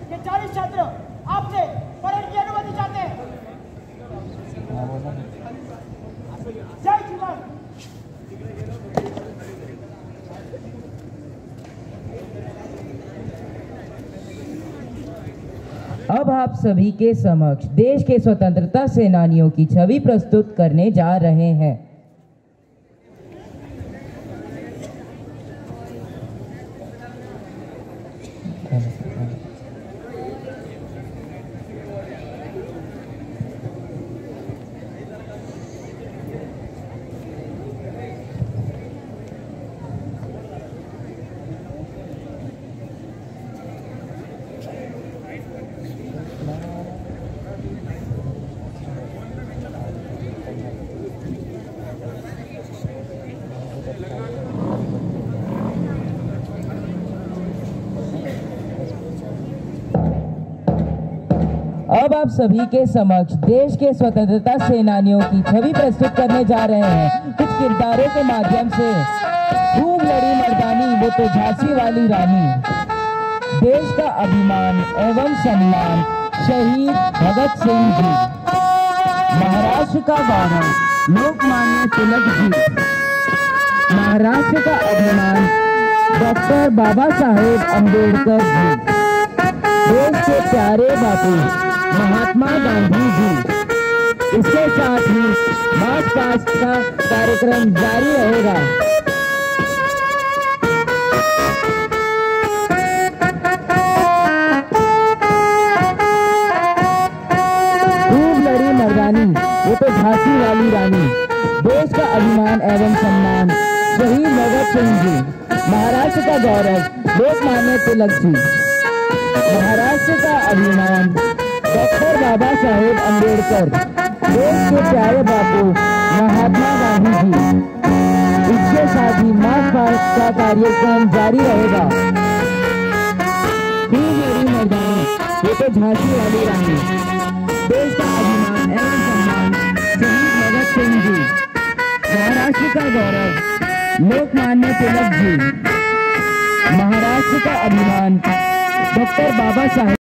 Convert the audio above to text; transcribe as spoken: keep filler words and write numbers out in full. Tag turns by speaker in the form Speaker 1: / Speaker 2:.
Speaker 1: ये चालीस छात्र आपसे परेड की अनुमति चाहते हैं। जय जवान।
Speaker 2: अब आप सभी के समक्ष देश के स्वतंत्रता सेनानियों की छवि प्रस्तुत करने जा रहे हैं। अब आप सभी के समक्ष देश के स्वतंत्रता सेनानियों की छवि प्रस्तुत करने जा रहे हैं। कुछ किरदारों के माध्यम से खूब लड़ी मर्दानी वो तो झांसी वाली रानी, देश का अभिमान एवं सम्मान शहीद भगत सिंह जी, महाराष्ट्र का गौरव लोकमान्य तिलक जी, महाराष्ट्र का अभिमान डॉक्टर बाबा साहेब अम्बेडकर जी, देश के प्यारे बापू महात्मा गांधी जी। इसके साथ ही मार्च पास्ट का कार्यक्रम जारी रहेगा। खूब लड़ी मर्दानी वो तो झांसी वाली रानी, देश का अभिमान एवं सम्मान शहीद भगत सिंह जी, महाराष्ट्र का गौरव लोकमान्य तिलक जी, महाराष्ट्र का अभिमान डॉक्टर बाबा साहेब अम्बेडकर, देश के प्यारे बापू महात्मा गांधी जी। इसके साथ ही मार्च पास्ट का कार्यक्रम जारी रहेगा। खूब लड़ी मर्दानी ये तो झांसी वाली रानी, देश का अभिमान एवं सम्मान शहीद भगत सिंह जी, महाराष्ट्र का गौरव लोकमान्य तिलक जी, महाराष्ट्र का अभिमान डॉक्टर बाबा साहेब